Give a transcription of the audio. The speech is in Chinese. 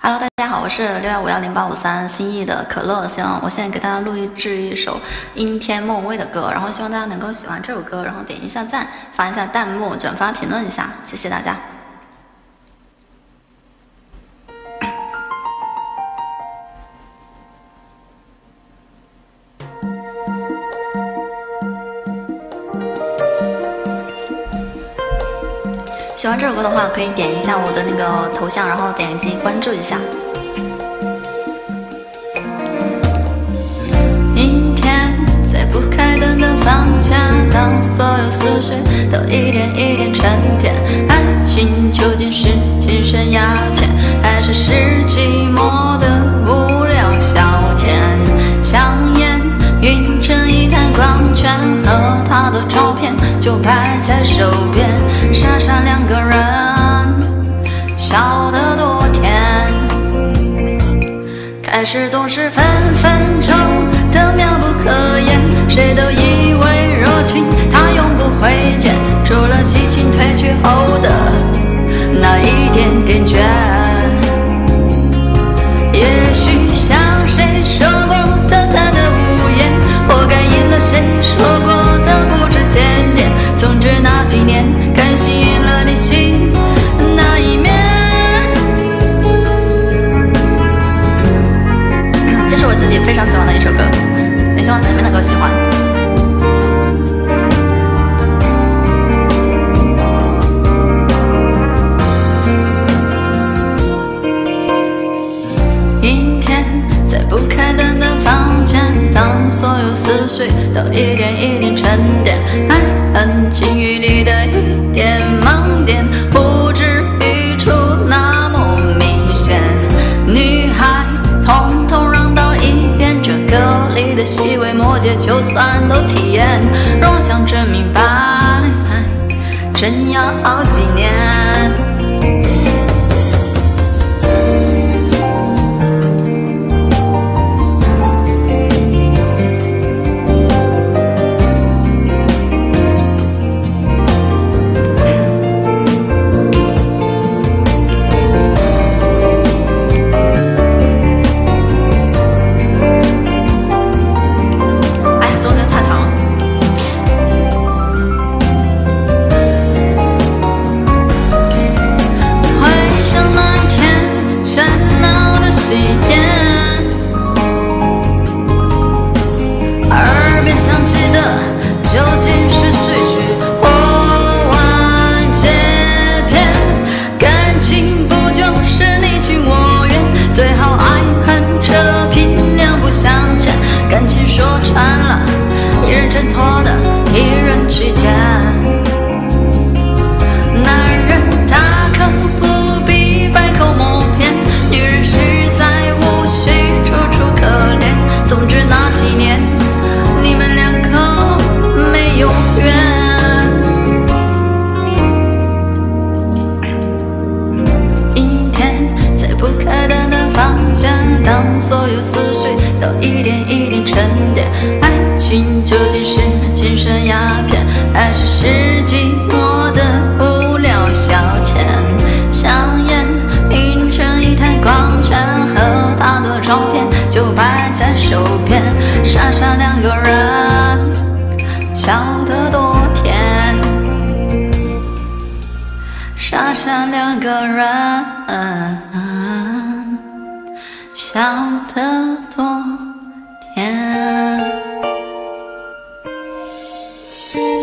Hello， 大家好，我是6151083心意的可乐，希望我现在给大家录制一首阴天莫文蔚的歌，然后希望大家能够喜欢这首歌，然后点一下赞，发一下弹幕，转发评论一下，谢谢大家。喜欢这首歌的话，可以点一下我的那个头像，然后点击关注一下。阴天，在不开灯的房间，当所有思绪都一点一点沉淀，爱情究竟是精神鸦片，还是寂寞的无聊消遣？香烟晕成一滩光圈，和他的照片就摆在手边，傻傻两个人，笑得多甜。开始总是分分钟的妙不可言，谁都以为热情它永不会减，除了激情褪去后的那一点点倦。也许像谁说过的他的无言，活该应了谁说过的不知检点，总之那几年更吸引了你心那一面。这是我自己非常喜欢的一首歌，也希望你们能够喜欢。阴天，在不开灯的房间，当所有思绪都一点一点沉淀，爱恨情欲里的一点盲点，不至于出那么明显。女孩统统让到一边，这歌里的细微末节就算都体验，若想真明白，真要好几年。耳边响起的究竟是序曲或完结篇？感情不就是你情我愿？最好爱恨扯平，两不相欠。感情说穿了，一人挣脱的，一人去捡。男人大可不必百口莫辩，女人实在无需楚楚可怜。总之那几年你们两个没有缘。阴天，在不开灯的房间，当所有思绪都一点一点沉淀，爱情究竟是精神鸦片，还是寂寞的无聊消遣？香烟晕成一滩光圈，和他的照片就摆在手边，傻傻两个人，笑得多甜。傻傻两个人，笑得多甜。